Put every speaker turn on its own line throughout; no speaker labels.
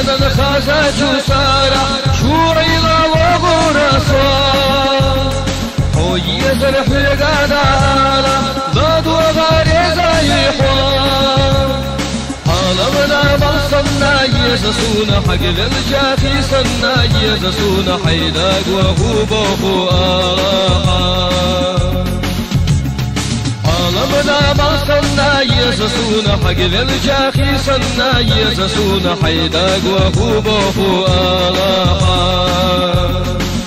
من خازج وسارع شورينا وغرسان ويزر حقنا باد وغارزا يحوان عالمنا بلصنا يزسونا حق للجافي صنا يزسونا حيداق وخوبه آخان عالمنا بلصنا يزسونا حق للجافي صنا يزسونا حيداق وخوبه آخان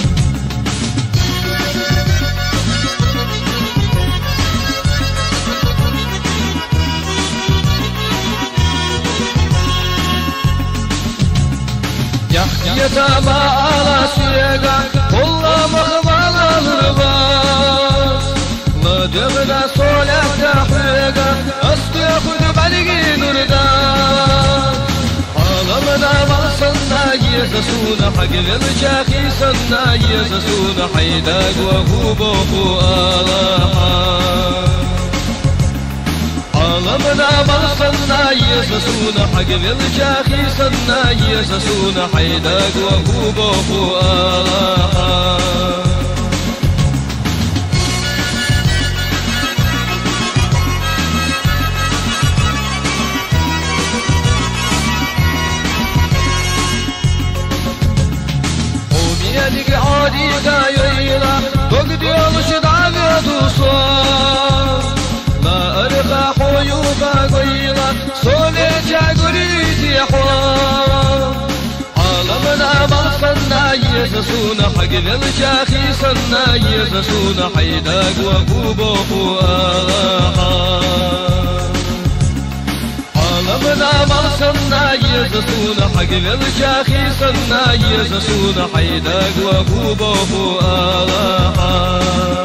يتامى على سيقا كل مخبال الرباس ما دمنا صولك تحريقا أستيقظ بلغي نردان عالمنا بلصنا يزسونا حق للجاخي صنا يزسونا حيداق وخوبه آلاحان عالمنا بلصنا يزسونا حق للجاخي صنا يزسونا حيداق وخوبه آلاحان وميدك عادي دايلا تقدي الشدعك دوصان لا أرقى حيوبا قيلا صولي جاقريتي حوان عالمنا بلصنا يزسونا حق للجاخي صنا يزسونا حيداق وخوبه آلاحان عالمنا بلصنا يزسونا حق للجاخي صنا يزسونا حيداق وخوبه آلاحان